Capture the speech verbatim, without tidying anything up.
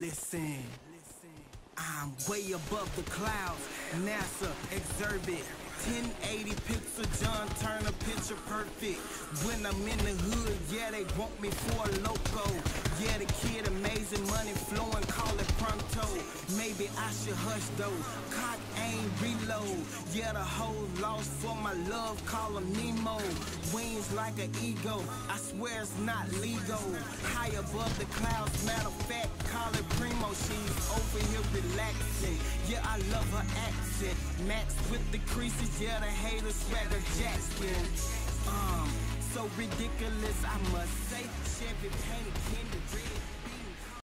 Listen, I'm way above the clouds. NASA, exhibit ten eighty pixel, John Turner, picture perfect. When I'm in the hood, yeah, they want me for a loco. Yeah, the kid amazing, money flowing, call it pronto. Maybe I should hush though, cock aim, reload. Yeah, the whole lost for my love, call him Nemo. Wings like an ego, I swear it's not legal. High above the clouds, matter of fact, call it primo. She's over here relaxing, yeah, I love her accent. Max with the creases, yeah, the haters swagger Jackson. Um, so ridiculous, I must say. Chevy painted candy red.